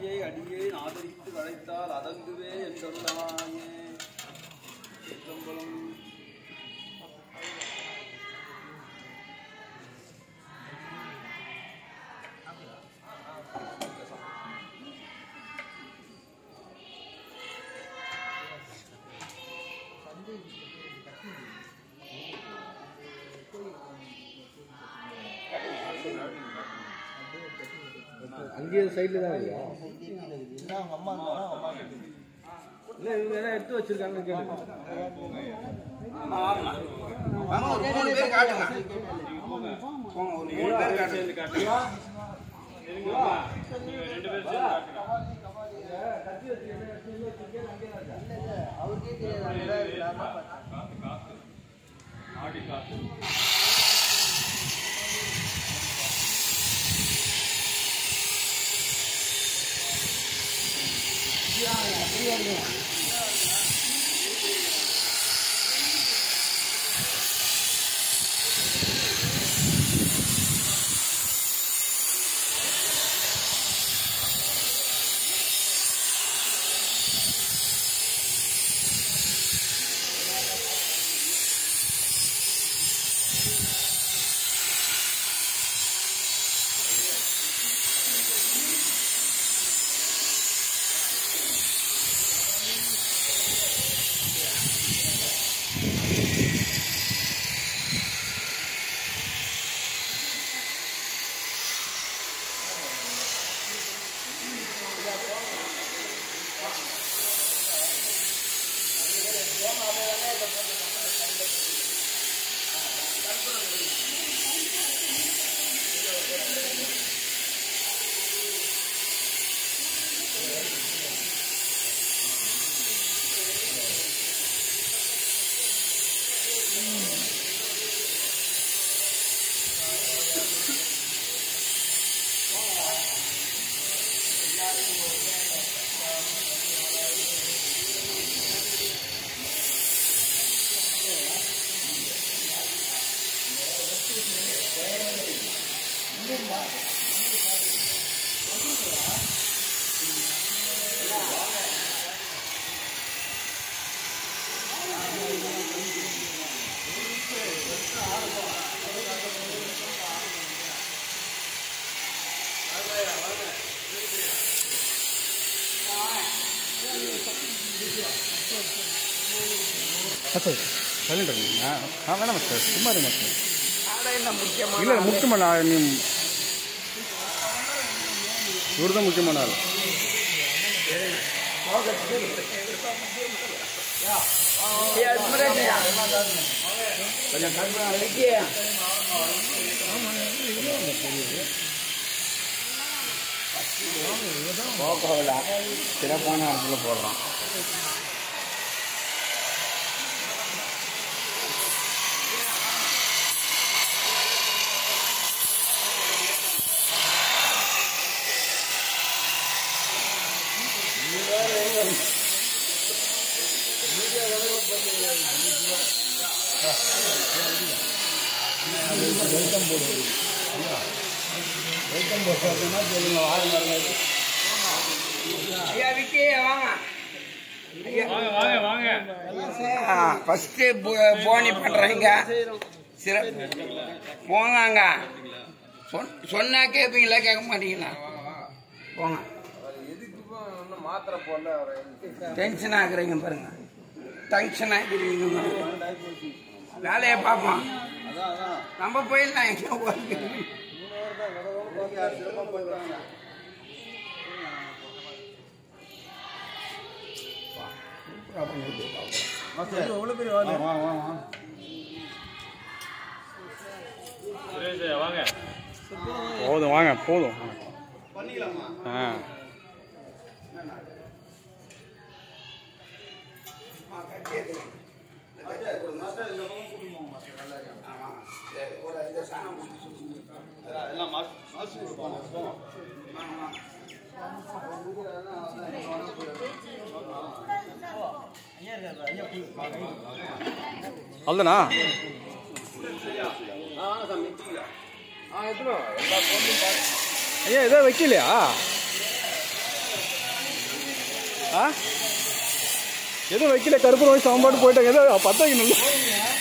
அடியை அடியே ஆதரித்து வளைத்தால் அதங்குவே என்றருளாயே. சிற்றம்பலம். அங்கேயே சைடில் தான் இல்லையா? இல்லை இவங்க எல்லாம் எடுத்து வச்சிருக்காங்க கேளுங்க. சார் சைலண்ட் இருக்கீங்களா? வேணாம் சார், சும்மா இருங்க சார். இல்லை முக்கியமான நீ இவர் தான் முக்கியமான ஆள். சிறப்பான இடத்துல போடுறான். வெல்கம் போடுவது வெல்கம் போடுறதுன்னா சொல்லுங்க. ஃபஸ்ட்டு போனி பண்ணுறீங்க. போங்க. சொன்னா கேட்பீங்களா கேட்க மாட்டீங்களா? போங்க. டென்ஷன் ஆகுறீங்க பாருங்க. டென்ஷன் ஆகிடுவீங்க. வேலையை பார்ப்போம். நம்ம போயிடலாம். எங்க போதும் வாங்க, போதும். ஆ அவ்வளோதானா? ஐயா எதாவது வைக்கலையா? ஆ எதுவும் வைக்கல கருப்பு நோய் சாம்பாடு போயிட்டாங்க ஏதோ பத்த வைக்கணும்